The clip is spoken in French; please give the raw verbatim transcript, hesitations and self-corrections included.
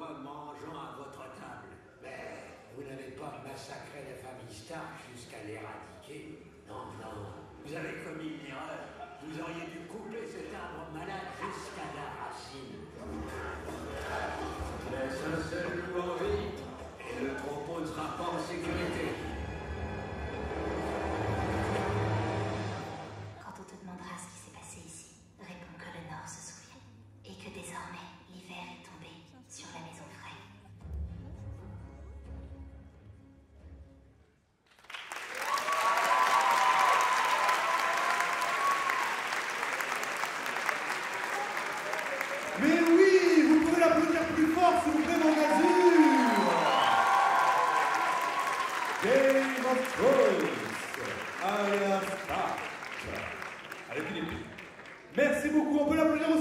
comme mangeant à votre table. Mais vous n'avez pas massacré la famille Stark jusqu'à l'éradiquer. Non, non. Vous avez commis une erreur. Vous auriez dû couper cet arbre malade jusqu'à la racine. Laisse un seul loup en vie, et le troupeau ne sera pas en sécurité. Quand on te demandera ce qui s'est passé ici, réponds que le Nord se souvient. Et que désormais, l'hiver est tombé sur la maison Frey. Mais oui, vous pouvez l'applaudir plus fort, s'il vous plaît, mon Azur. Game of Thrones, Arya Stark. Allez, Philippe. Merci beaucoup, on peut l'applaudir aussi.